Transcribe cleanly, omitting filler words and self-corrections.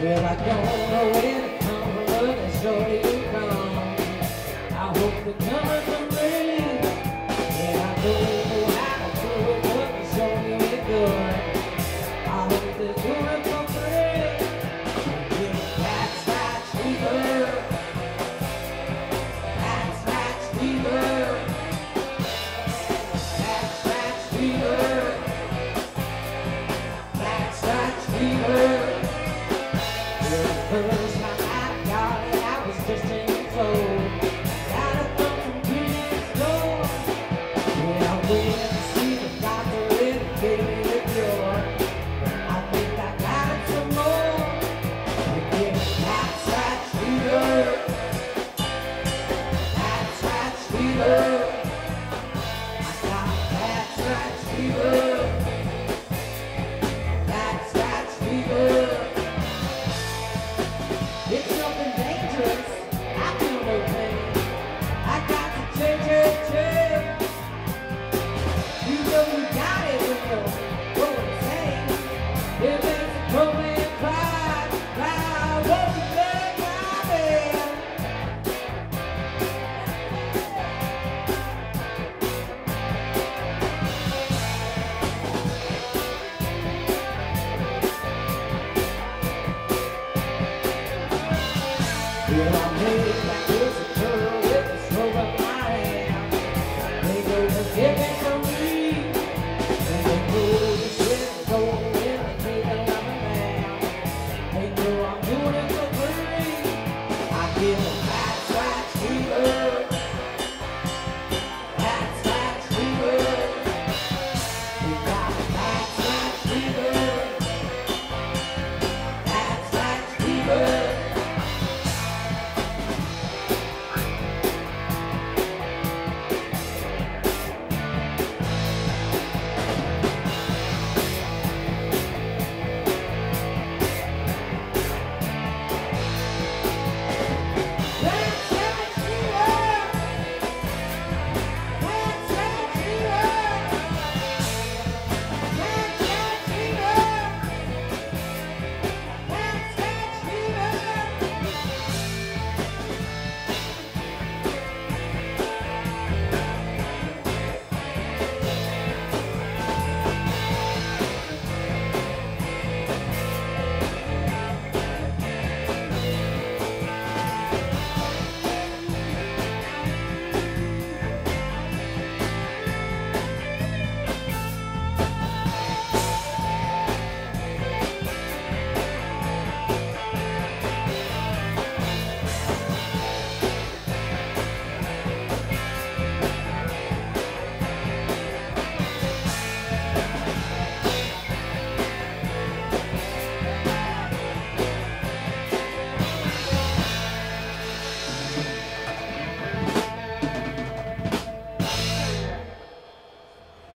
Well, I don't know when to come, but it's sure you come. I hope the coming from me, and I don't know how to do it, but it's sure you be good. I hope they do it for free. Yeah, that's right, fever. That's right, fever. That's right, fever. That's right, fever. First time I got it, I was just 10 years old. Got it from 2 years ago. Yeah, I went to see the doctor and he gave me the cure. I think I got it some more. Yeah, that's right, fever. That's right, fever. I got that's right, fever.